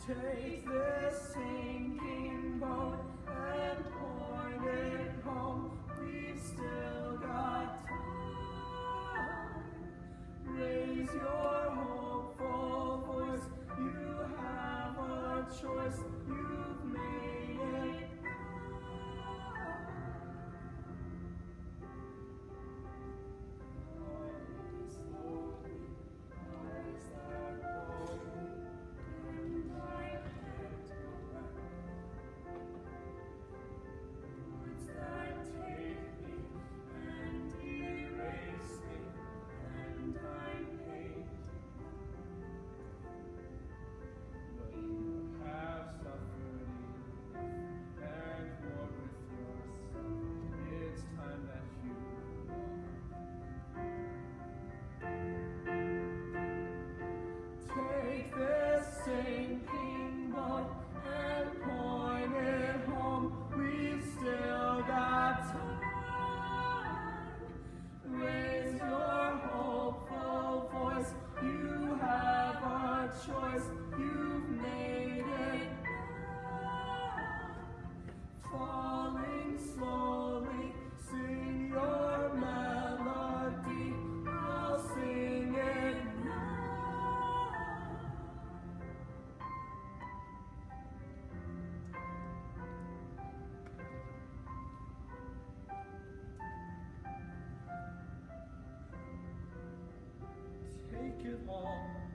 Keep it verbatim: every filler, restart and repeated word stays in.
Take this sinking boat and point it home. We've still got time. Raise your hopeful voice. You have a choice. You've made it now. Slowly, eyes that boldly, and I can't go back. Words that take me and erase me, and I'm painting. But you have suffered enough and war with yourself. It's time that you take this sinking boat and point it home. We've still got time. Raise your hopeful voice. You have a choice. You've made it now. Falling slowly, sing your melody. I'll sing it now. Take it all.